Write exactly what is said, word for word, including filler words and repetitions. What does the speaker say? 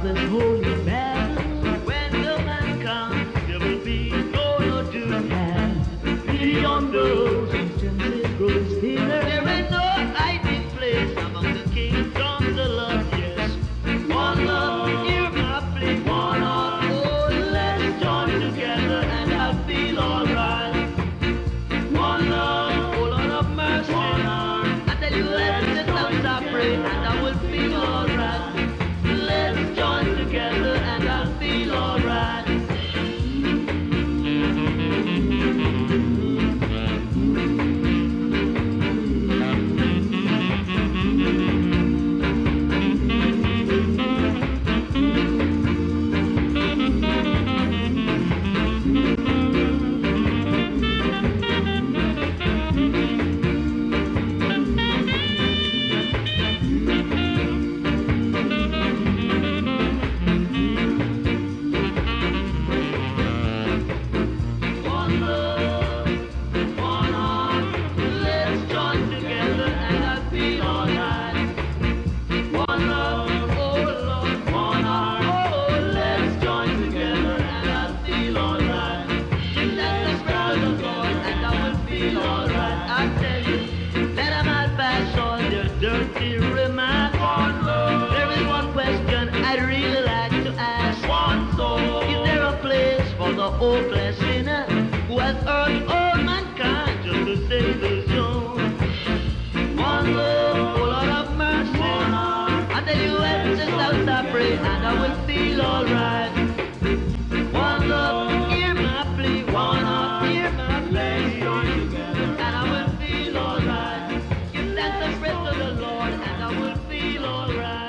this holy battle. When the man comes, there will be no no doom. And beyond those distances grows thinner. There ain't no hiding place among the kingdoms of love. Yes, one love, hear my plea. One heart, oh, let's join together and I'll feel alright. One love, oh Lord of mercy. One heart, I tell you, let the tongues I pray and I will feel alright. Let's join together and I'll feel alright. Dirty remark. One love. There is one question I'd really like to ask. Funso. Is there a place for the hopeless